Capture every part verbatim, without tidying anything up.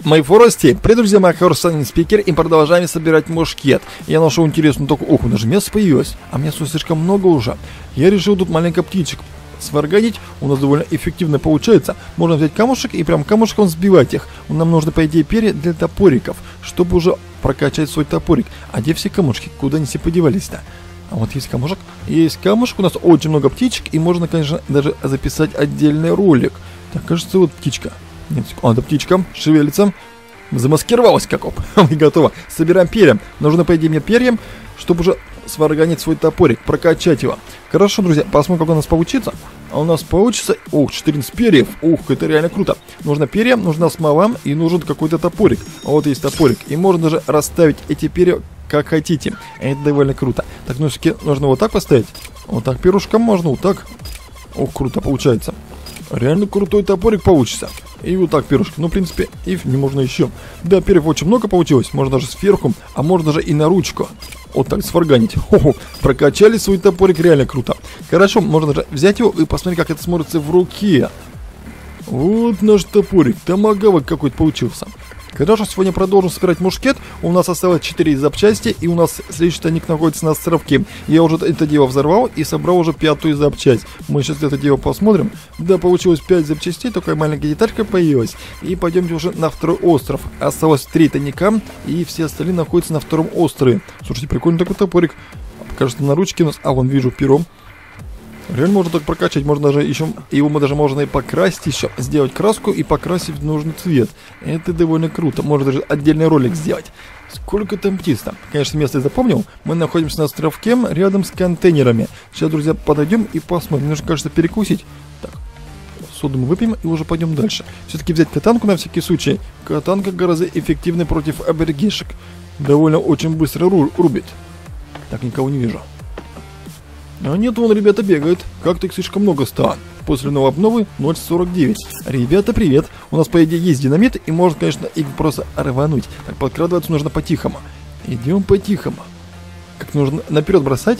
Мои форости, привет, друзья, моя Хорсан Спикер, и продолжаем собирать мушкет. Я нашел интересную только, ох, даже мясо появилось, а мяса слишком много уже. Я решил тут маленько птичек сварганить, у нас довольно эффективно получается. Можно взять камушек и прям камушком сбивать их. Нам нужно, по идее, перья для топориков, чтобы уже прокачать свой топорик. А где все камушки? Куда они все подевались-то? А вот есть камушек. Есть камушек, у нас очень много птичек, и можно, конечно, даже записать отдельный ролик. Так, кажется, вот птичка. Нет, а, да, птичка шевелится. Замаскировалась как оп. И готово. Собираем перья. Нужно, по идее, мне перьям, чтобы уже сварганить свой топорик, прокачать его. Хорошо, друзья, посмотрим, как у нас получится. А у нас получится... Ух, четырнадцать перьев. Ух, это реально круто. Нужно перья, нужна смола и нужен какой-то топорик. А вот есть топорик. И можно даже расставить эти перья как хотите. Это довольно круто. Так, ну, все-таки нужно вот так поставить. Вот так перышком можно, вот так. Ух, круто получается. Реально крутой топорик получится. И вот так перышки. Ну, в принципе, и не можно еще. Да, перьев очень много получилось. Можно даже сверху, а можно даже и на ручку. Вот так сварганить. Хо-хо. Прокачали свой топорик, реально круто. Хорошо, можно даже взять его и посмотреть, как это смотрится в руке. Вот наш топорик. Томагавок какой-то получился. Хорошо, сегодня продолжим собирать мушкет. У нас осталось четыре запчасти, и у нас следующий тайник находится на островке. Я уже это дело взорвал и собрал уже пятую запчасть. Мы сейчас это дело посмотрим. Да, получилось пять запчастей, такая маленькая деталька появилась. И пойдемте уже на второй остров. Осталось три тайника, и все остальные находятся на втором острове. Слушайте, прикольный такой топорик. Кажется, на ручке у нас... А, вон вижу перо. Реально можно так прокачать, можно даже еще, его мы даже можно и покрасить еще, сделать краску и покрасить в нужный цвет. Это довольно круто, можно даже отдельный ролик сделать. Сколько там птиц-то? Конечно, место я запомнил, мы находимся на островке рядом с контейнерами. Сейчас, друзья, подойдем и посмотрим, нужно, кажется, перекусить. Так, соду мы выпьем и уже пойдем дальше. Все-таки взять катанку на всякий случай. Катанка гораздо эффективнее против аборигешек. Довольно очень быстро рубит. Так, никого не вижу. А нет, вон ребята бегают. Как-то их слишком много стало. После новой обновы ноль сорок девять. Ребята, привет. У нас, по идее, есть динамит, и можно, конечно, их просто рвануть. Так, подкрадываться нужно по-тихому. Идем по-тихому. Как нужно наперед бросать.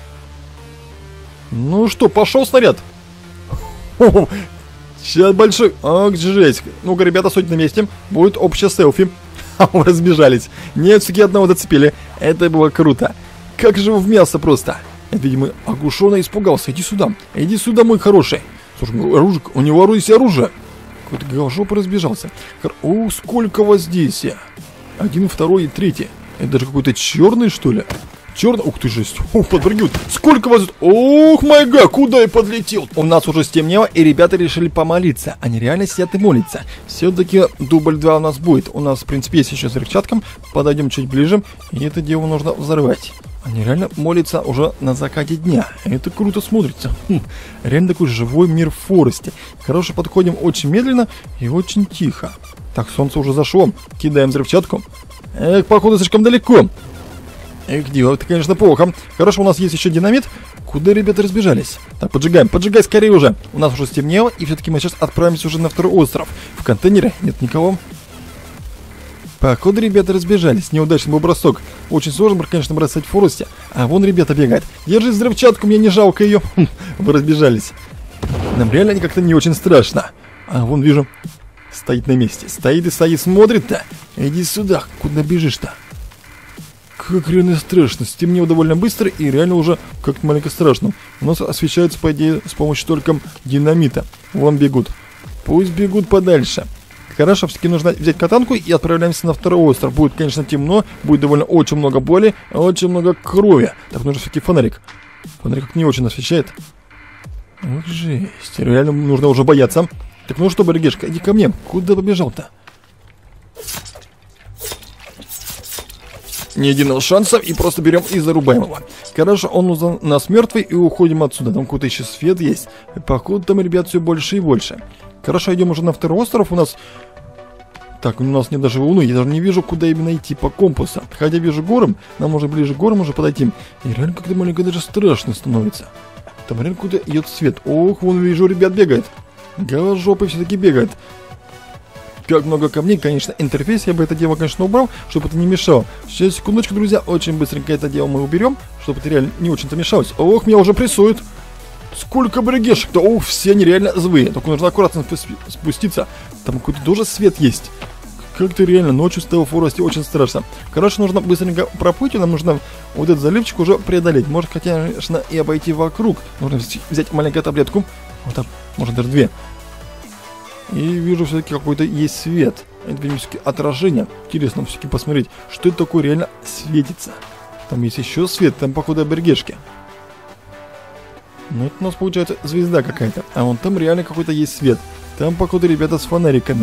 Ну что, пошел снаряд. О, сейчас большой. Ах, жесть. Ну-ка, ребята, суть на месте. Будет общее селфи. Разбежались. Нет, все-таки одного зацепили. Это было круто. Как же в мясо просто. Видимо, оглушенно испугался. Иди сюда. Иди сюда, мой хороший. Слушай, оружие, у него оружие, оружие. Какой-то голошоп разбежался. О, сколько вас здесь. Один, второй и третий. Это даже какой-то черный, что ли? Черный. Ух ты, жесть. Ух, подпрыгивают. Сколько вас тут? Ох, май гад, куда я подлетел? У нас уже стемнело, и ребята решили помолиться. Они реально сидят и молятся. Все-таки дубль два у нас будет. У нас, в принципе, есть еще с взрывчатком. Подойдем чуть ближе. И это дело нужно взорвать. Они реально молятся уже на закате дня. Это круто смотрится. Хм, реально такой живой мир в форесте. Хорошо, подходим очень медленно и очень тихо. Так, солнце уже зашло. Кидаем взрывчатку. Эх, походу слишком далеко. Эх, дело, это, конечно, плохо. Хорошо, у нас есть еще динамит. Куда ребята разбежались? Так, поджигаем, поджигай скорее уже. У нас уже стемнело, и все-таки мы сейчас отправимся уже на второй остров. В контейнере нет никого. Походу, ребята разбежались. Неудачный был бросок. Очень сложно, конечно, бросать в форесте. А вон ребята бегают. Держи взрывчатку, мне не жалко ее. Вы разбежались. Нам реально как-то не очень страшно. А вон вижу. Стоит на месте. Стоит и стоит, смотрит-то. Иди сюда. Куда бежишь-то? Как реально страшно. Стемнело довольно быстро и реально уже как-то маленько страшно. У нас освещается, по идее, с помощью только динамита. Вон бегут. Пусть бегут подальше. Хорошо, все-таки нужно взять катанку и отправляемся на второй остров. Будет, конечно, темно, будет довольно очень много боли, очень много крови. Так, нужно все-таки фонарик. Фонарик как не очень освещает. Ох, жесть, реально нужно уже бояться. Так, ну что, Баригешка, иди ко мне. Куда побежал-то? Ни единого шанса, и просто берем и зарубаем его. Хорошо, он у нас мертвый, и уходим отсюда. Там какой-то еще свет есть. Походу, там, ребят, все больше и больше. Хорошо, идем уже на второй остров. У нас... Так, у нас нет даже луны. Я даже не вижу, куда именно идти по компасу. Хотя вижу горам, нам уже ближе к горам уже подойти. И реально как-то маленько даже страшно становится. Там реально куда идет свет. Ох, вон вижу, ребят бегает. Голожопы все-таки бегает. Как много камней, конечно, интерфейс я бы это дело, конечно, убрал, чтобы это не мешало. Сейчас, секундочку, друзья, очень быстренько это дело мы уберем, чтобы это реально не очень-то мешалось. Ох, меня уже прессуют. Сколько бригешек-то, ох, все они реально злые. Только нужно аккуратно спуститься. Там какой-то тоже свет есть. Как-то реально ночью стало в Форесте очень страшно. Короче, нужно быстренько проплыть, и нам нужно вот этот заливчик уже преодолеть. Может, конечно, и обойти вокруг. Нужно взять маленькую таблетку. Вот так, может, даже две. И вижу, все-таки какой-то есть свет. Это, видимо, все-таки отражение. Интересно все-таки посмотреть, что это такое реально светится. Там есть еще свет, там, походу, абергешки. Ну, это у нас, получается, звезда какая-то. А вон там реально какой-то есть свет. Там, походу, ребята с фонариками.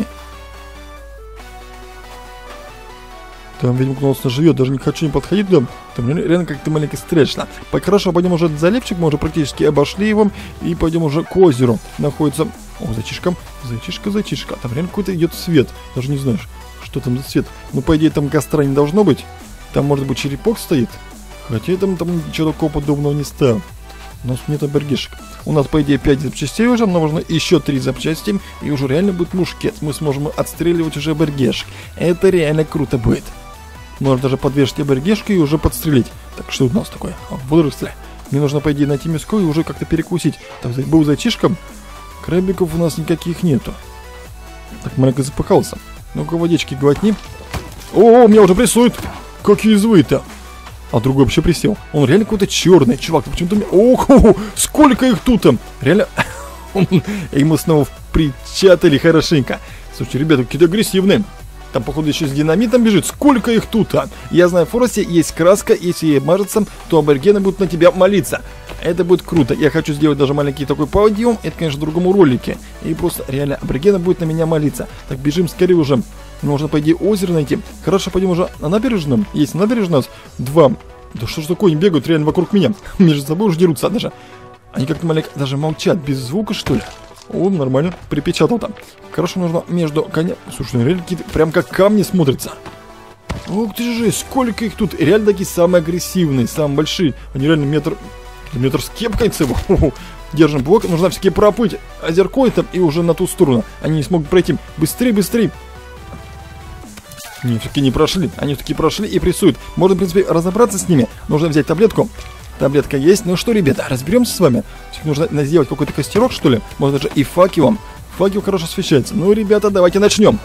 Там, видимо, кто-то живет, даже не хочу не подходить туда. Там реально как-то маленько страшно. Хорошо, пойдем уже этот заливчик, мы уже практически обошли его. И пойдем уже к озеру. Находится... О, зайчишка, зайчишка, зайчишка. Там реально какой-то идет свет. Даже не знаешь, что там за свет. Ну, по идее, там костра не должно быть. Там, может быть, черепок стоит. Хотя там, там ничего такого подобного не стало. У нас нет абергешек. У нас, по идее, пять запчастей уже. Нам нужно еще три запчасти. И уже реально будет мушкет. Мы сможем отстреливать уже абергешек. Это реально круто будет. Можно даже подвешать абергешку и уже подстрелить. Так, что у нас такое? Водоросли. Мне нужно, по идее, найти мяско и уже как-то перекусить. Так, был зайчишком. Крабиков у нас никаких нету. Так, маленько запыхался. Ну-ка, водички глотни. О, о, меня уже прессует. Какие злые-то. А другой вообще присел. Он реально какой-то черный. Чувак, ты почему-то... Ого, сколько их тут там. Реально... И мы снова причатали хорошенько. Слушайте, ребята, какие-то агрессивные. Там, походу, еще с динамитом бежит. Сколько их тут, а? Я знаю, в Форесте есть краска. Если ей мажется, то аборигены будут на тебя молиться. Это будет круто. Я хочу сделать даже маленький такой подъем. Это, конечно, в другом ролике. И просто реально аборигены будут на меня молиться. Так, бежим скорее уже. Нужно, по идее, озеро найти. Хорошо, пойдем уже на набережную. Есть набережная у нас два. Да что ж такое, они бегают реально вокруг меня. Между собой уже дерутся даже. Они как-то маленько даже молчат. Без звука, что ли? О, нормально. Припечатал там. Хорошо, нужно между коня... Слушай, ну реально какие-то прям как камни смотрятся. Ух ты же, сколько их тут. Реально такие самые агрессивные, самые большие. Они реально метр... Метр с кепкой целый. Держим блок. Нужно все-таки проплыть озерко там и уже на ту сторону. Они не смогут пройти. Быстрее, быстрее. Не, все-таки не прошли. Они все-таки прошли и прессуют. Можно, в принципе, разобраться с ними. Нужно взять таблетку. Таблетка есть. Ну что, ребята, разберемся с вами. Нужно сделать какой-то костерок, что ли. Может, даже и факелом. Факел хорошо освещается. Ну, ребята, давайте начнем.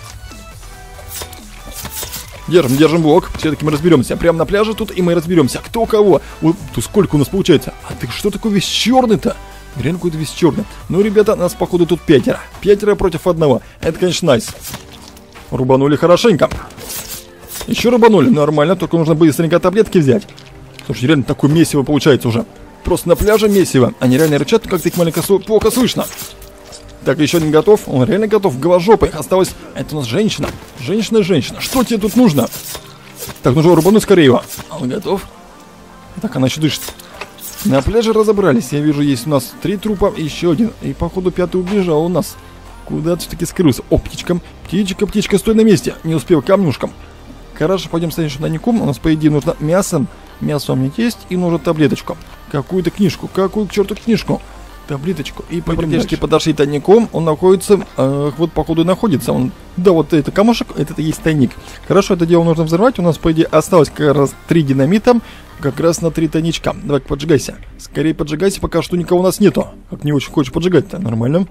Держим, держим блок. Все-таки мы разберемся. Прямо на пляже тут, и мы разберемся. Кто кого. Вот тут сколько у нас получается. А ты что такой весь черный-то? Реально какой-то весь черный. Ну, ребята, нас, походу, тут пятеро. Пятеро против одного. Это, конечно, найс. Рубанули хорошенько. Еще рубанули. Нормально. Только нужно быстренько таблетки взять. Слушай, реально такое месиво получается уже. Просто на пляже месиво. Они реально рычат, как-то их маленько плохо слышно. Так, еще один готов. Он реально готов. Голожопый. Осталось... Это у нас женщина. Женщина, женщина. Что тебе тут нужно? Так, нужно рубануть скорее его. Он готов. Так, она еще дышит. На пляже разобрались. Я вижу, есть у нас три трупа и еще один. И, походу, пятый убежал у нас. Куда-то все-таки скрылся. О, птичка. Птичка, птичка, стой на месте. Не успел камнюшком. Хорошо, пойдем станем на никум. У нас, по идее, нужно мясо. Мясо у меня есть. И нужно таблеточку. Какую-то книжку. Какую к черту книжку? Таблеточку. И мы практически подошли тайником. Он находится, э, вот походу находится. Он, да, вот это камушек, это, это есть тайник. Хорошо, это дело нужно взорвать. У нас, по идее, осталось как раз три динамита. Как раз на три тайничка. Давай-ка поджигайся. Скорее поджигайся, пока что никого у нас нету. Как не очень хочешь поджигать-то. Нормально.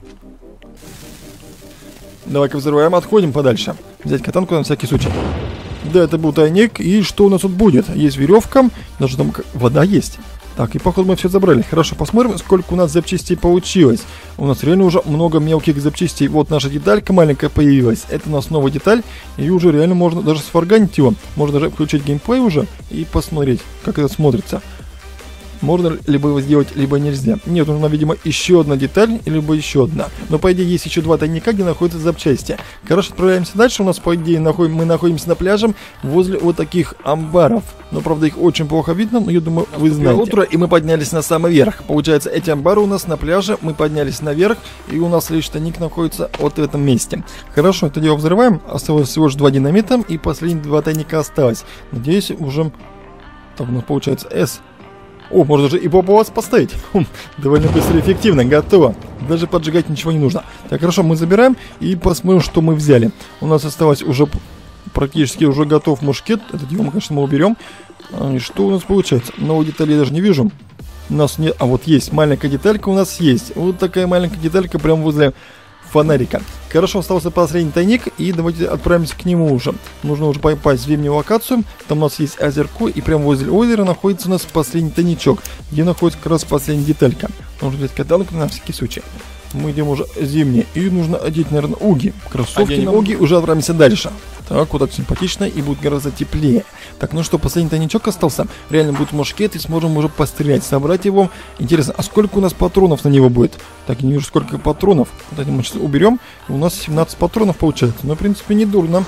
Давай-ка взрываем, отходим подальше. Взять катанку на всякий случай. Да, это был тайник. И что у нас тут будет? Есть веревка. Даже там вода есть. Так, и походу мы все забрали. Хорошо, посмотрим, сколько у нас запчастей получилось. У нас реально уже много мелких запчастей. Вот наша деталька маленькая появилась. Это у нас новая деталь. И уже реально можно даже сварганить его. Можно даже включить геймплей уже и посмотреть, как это смотрится. Можно либо его сделать, либо нельзя. Нет, нужна, видимо, еще одна деталь, либо еще одна. Но, по идее, есть еще два тайника, где находятся запчасти. Короче, отправляемся дальше. У нас, по идее, находим, мы находимся на пляже возле вот таких амбаров. Но, правда, их очень плохо видно, но я думаю, вы знаете. Утро, и мы поднялись на самый верх. Получается, эти амбары у нас на пляже. Мы поднялись наверх, и у нас лишь тайник находится вот в этом месте. Хорошо, это дело взрываем. Осталось всего лишь два динамита, и последние два тайника осталось. Надеюсь, уже... Так, у нас получается S. О, можно даже и бомбу вас поставить. Хм, довольно быстро и эффективно. Готово. Даже поджигать ничего не нужно. Так, хорошо, мы забираем и посмотрим, что мы взяли. У нас осталось уже практически уже готов мушкет. Этот его, конечно, мы уберем. И что у нас получается? Новой детали я даже не вижу. У нас нет... А вот есть маленькая деталька у нас есть. Вот такая маленькая деталька прямо возле фонарика. Хорошо, остался последний тайник, и давайте отправимся к нему уже. Нужно уже попасть в зимнюю локацию. Там у нас есть озерко, и прямо возле озера находится у нас последний тайничок, где находится как раз последняя деталька. Нужно взять каталку на всякий случай. Мы идем уже зимние, и нужно одеть, наверное, уги. Кроссовки на уги, уже отправимся дальше. Так, вот так симпатично, и будет гораздо теплее. Так, ну что, последний тайничок остался. Реально будет мушкет, и сможем уже пострелять, собрать его. Интересно, а сколько у нас патронов на него будет? Так, я не вижу, сколько патронов. Вот мы сейчас уберем, и у нас семнадцать патронов получается. Но, в принципе, не дурно.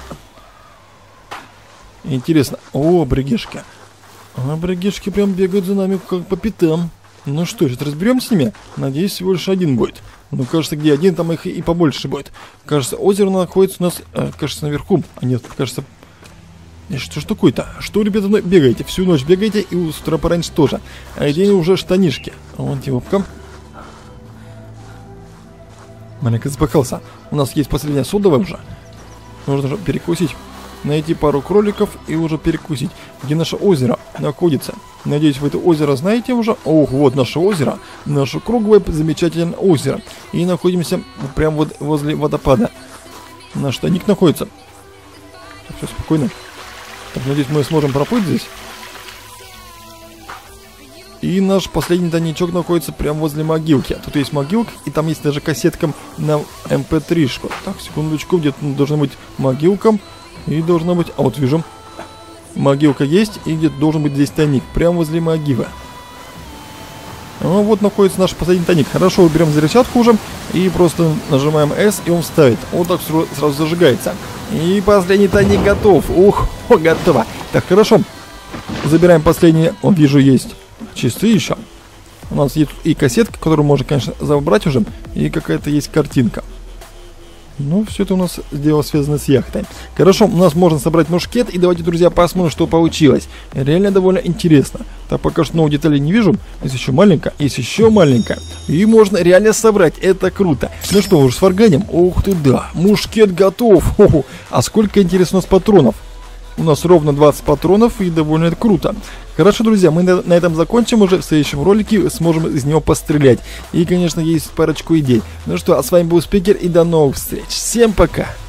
Интересно. О, бригешки. А бригешки прям бегают за нами как по пятам. Ну что, сейчас разберемся с ними? Надеюсь, всего лишь один будет. Ну, кажется, где один, там их и побольше будет. Кажется, озеро находится у нас, э, кажется, наверху. А нет, кажется... Что ж такое-то? Что, ребята, бегаете? Всю ночь бегаете, и с утра пораньше тоже. А день уже штанишки. Вон типа. Маленько запахался. У нас есть последняя содовая уже. Нужно же перекусить. Найти пару кроликов и уже перекусить. Где наше озеро находится? Надеюсь, вы это озеро знаете уже. Ох, вот наше озеро. Наше круглое, замечательное озеро. И находимся прямо вот возле водопада. Наш тайник находится. Так, все спокойно. Так, надеюсь, мы сможем проплыть здесь. И наш последний тайничок находится прямо возле могилки. Тут есть могилка, и там есть даже кассетка на эм пэ три-шку. Так, секундочку, где-то должна быть могилка. И должна быть... А вот вижу. Могилка есть, и где-то должен быть здесь тайник. Прямо возле могилы. Ну вот находится наш последний тайник. Хорошо, уберем зарядку уже. И просто нажимаем эс, и он вставит. Вот так сразу зажигается. И последний тайник готов. Ух, о, готово. Так, хорошо. Забираем последний. Вот вижу, есть часы еще. У нас есть и кассетка, которую можно, конечно, забрать уже. И какая-то есть картинка. Ну, все это у нас дело связано с яхтой. Хорошо, у нас можно собрать мушкет. И давайте, друзья, посмотрим, что получилось. Реально довольно интересно. Так, пока что новых деталей не вижу. Есть еще маленькая, есть еще маленькая. И можно реально собрать. Это круто. Ну что, уже сварганим? Ух ты, да. Мушкет готов. Хо-хо. А сколько, интересно, у нас патронов? У нас ровно двадцать патронов, и довольно это круто. Хорошо, друзья, мы на, на этом закончим. Уже в следующем ролике сможем из него пострелять. И, конечно, есть парочку идей. Ну что, а с вами был Спикер, и до новых встреч. Всем пока!